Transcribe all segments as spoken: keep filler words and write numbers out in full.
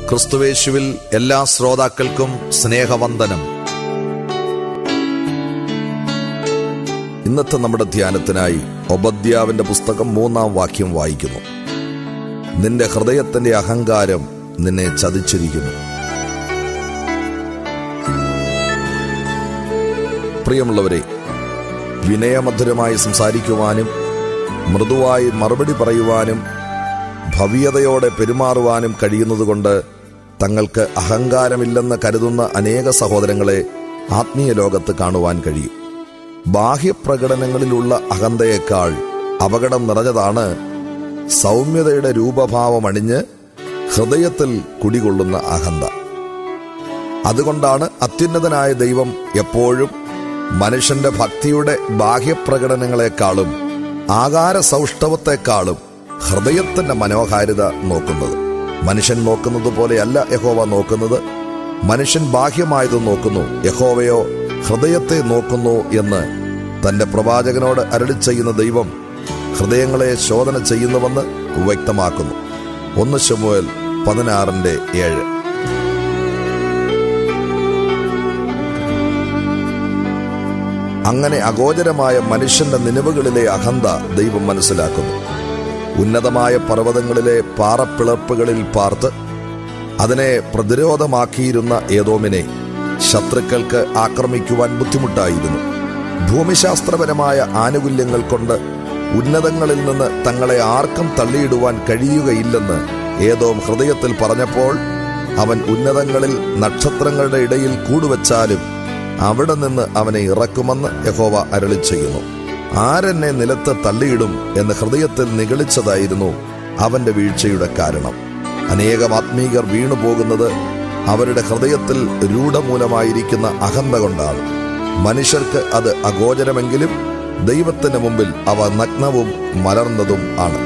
ക്രിസ്തുവേശുവിൽ എല്ലാ ശ്രോതാക്കൾക്കും സ്നേഹവന്ദനം. ഇന്നത്തെ നമ്മുടെ ധ്യാനത്തിനായി ഒബദ്യാവിന്റെ പുസ്തകം മൂന്നാം വാക്യം വായിക്കുന്നു. നിന്റെ ഹൃദയത്തിന്റെ അഹങ്കാരം നിന്നെ ചതിച്ചിരിക്കുന്നു. പ്രിയമുള്ളവരെ, വിനയമധുരമായി സംസാരിക്കുവാനും മൃദുവായി മറുപടി പറയുവാനും ഭവ്യതയോടെ പെരുമാറുവാനും കഴിയുന്നതുകൊണ്ട് തങ്ങൾക്ക് അഹങ്കാരമില്ലെന്ന് കരുതുന്ന അനേക സഹോദരങ്ങളെ ആത്മീയ ലോകത്ത് കാണുവാൻ കഴിയും. ബാഹ്യപ്രകടനങ്ങളിലുള്ള അഹന്തയേക്കാൾ അപകടം നിറഞ്ഞതാണ് സൗമ്യതയുടെ രൂപഭാവമണിഞ്ഞ് ഹൃദയത്തിൽ കുടികൊള്ളുന്ന അഹന്ത. അതുകൊണ്ടാണ് അത്യുന്നതനായ ദൈവം എപ്പോഴും മനുഷ്യന്റെ ഭക്തിയുടെ ബാഹ്യപ്രകടനങ്ങളെക്കാളും ആകാര സൗഷ്ഠവത്തെക്കാളും ഹൃദയത്തിന്റെ മനോഹാരിത നോക്കുന്നത്. മനുഷ്യൻ നോക്കുന്നത് പോലെയല്ല യഹോവ നോക്കുന്നത്. മനുഷ്യൻ ബാഹ്യമായത് നോക്കുന്നു, യഹോവയോ ഹൃദയത്തെ നോക്കുന്നു എന്ന് തന്റെ പ്രവാചകനോട് അരുളി ചെയ്യുന്ന ദൈവം ഹൃദയങ്ങളെ ശോധന ചെയ്യുന്നുവെന്ന് വ്യക്തമാക്കുന്നു. ഒന്ന് ശമൂവേൽ പതിനാറിന്റെ ഏഴ്. അങ്ങനെ അഗോചരമായ മനുഷ്യന്റെ നിലവുകളിലെ അഹന്ത ദൈവം മനസ്സിലാക്കുന്നു. ഉന്നതമായ പർവ്വതങ്ങളിലെ പാറപ്പിളർപ്പുകളിൽ പാർത്ത് അതിനെ പ്രതിരോധമാക്കിയിരുന്ന ഏദോമിനെ ശത്രുക്കൾക്ക് ആക്രമിക്കുവാൻ ബുദ്ധിമുട്ടായിരുന്നു. ഭൂമിശാസ്ത്രപരമായ ആനുകൂല്യങ്ങൾ കൊണ്ട് ഉന്നതങ്ങളിൽ നിന്ന് തങ്ങളെ ആർക്കും തള്ളിയിടുവാൻ കഴിയുകയില്ലെന്ന് ഏദോം ഹൃദയത്തിൽ പറഞ്ഞപ്പോൾ അവൻ ഉന്നതങ്ങളിൽ നക്ഷത്രങ്ങളുടെ ഇടയിൽ കൂടുവച്ചാലും അവിടെ നിന്ന് അവനെ ഇറക്കുമെന്ന് യഹോവ അരുളി ചെയ്യുന്നു. ആരെന്നെ നിലത്ത് തള്ളിയിടും എന്ന് ഹൃദയത്തിൽ നിഗളിച്ചതായിരുന്നു അവന്റെ വീഴ്ചയുടെ കാരണം. അനേകം ആത്മീകർ വീണുപോകുന്നത് അവരുടെ ഹൃദയത്തിൽ രൂഢമൂലമായിരിക്കുന്ന അഹന്ത കൊണ്ടാണ്. മനുഷ്യർക്ക് അത് അഗോചരമെങ്കിലും ദൈവത്തിന് മുമ്പിൽ അവ നഗ്നവും മലർന്നതും ആണ്.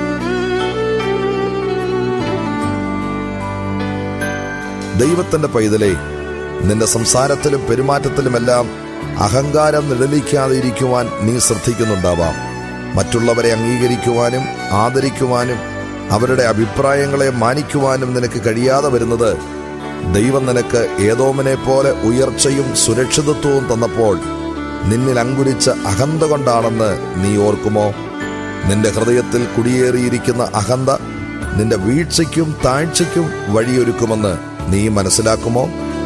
ദൈവത്തിന്റെ പൈതലേ, നിന്റെ സംസാരത്തിലും പെരുമാറ്റത്തിലുമെല്ലാം അഹങ്കാരം നിഴലിക്കാതിരിക്കുവാൻ നീ ശ്രദ്ധിക്കുന്നുണ്ടാവാം. മറ്റുള്ളവരെ അംഗീകരിക്കുവാനും ആദരിക്കുവാനും അവരുടെ അഭിപ്രായങ്ങളെ മാനിക്കുവാനും നിനക്ക് കഴിയാതെ വരുന്നത് ദൈവം നിനക്ക് ഏദോമിനെ പോലെ ഉയർച്ചയും സുരക്ഷിതത്വവും തന്നപ്പോൾ നിന്നിൽ അങ്കുരിച്ച അഹന്ത കൊണ്ടാണെന്ന് നീ ഓർക്കുമോ? നിന്റെ ഹൃദയത്തിൽ കുടിയേറിയിരിക്കുന്ന അഹന്ത നിന്റെ വീഴ്ചയ്ക്കും താഴ്ചയ്ക്കും വഴിയൊരുക്കുമെന്ന് നീ മനസ്സിലാക്കുമോ?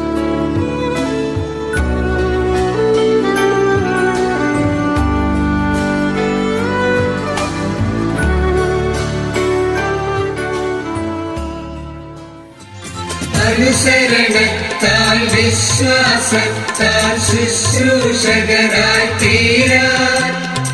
അനുസരണത്താൽ വിശ്വാസത്താൽ ശുശ്രൂഷകരായി തീരാൻ,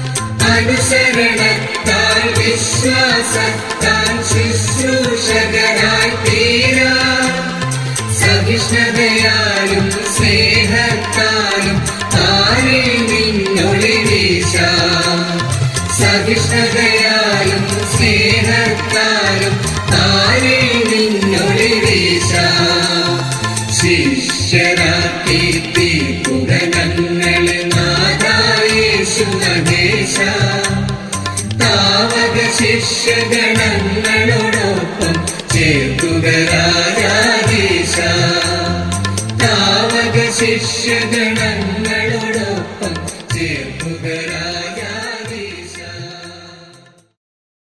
അനുസരണത്താൽ വിശ്വാസത്താൽ ശുശ്രൂഷകരായി തീരാൻ, സഹിഷ്ണുതയാലും സ്നേഹത്താലും താരിൽ നിന്നൊളി വീശാൻ, സഹിഷ്ണുതയാലും സ്നേഹത്താലും താരിൽ നിന്നൊളി വീശാൻ, ശിഷ്യരാക്കി തീർക്കുകങ്ങളെ നാഥായേശു മഹേശ, താവക ശിഷ്യഗണങ്ങളോടൊപ്പം ചേർക്കുക രാജാധീശ, താവക ശിഷ്യഗണ